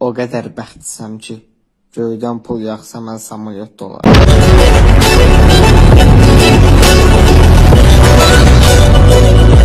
o qədər bəxtsizəm ki, göydən pul yağsa mən samolyotda olaram.